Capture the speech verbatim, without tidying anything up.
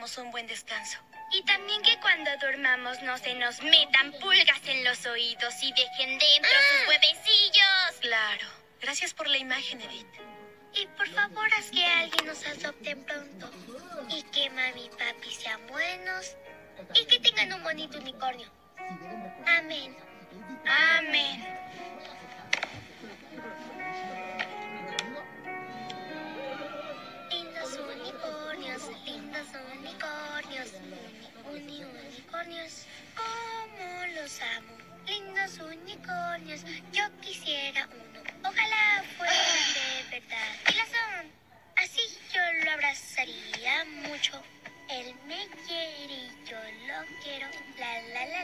tengamos un buen descanso. Y también que cuando durmamos no se nos metan pulgas en los oídos y dejen dentro ¡Ah! sus huevecillos. Claro. Gracias por la imagen, Edith. Y por favor haz que alguien nos adopte pronto. Y que mami y papi sean buenos. Y que tengan un bonito unicornio. Amén. Amén. Lindos unicornios, lindos unicornios, uni, uni, unicornios, cómo los amo. Lindos unicornios, yo quisiera uno. Ojalá fueran de verdad. Y lo son. Así yo lo abrazaría mucho. Él me quiere y yo lo quiero. La la la.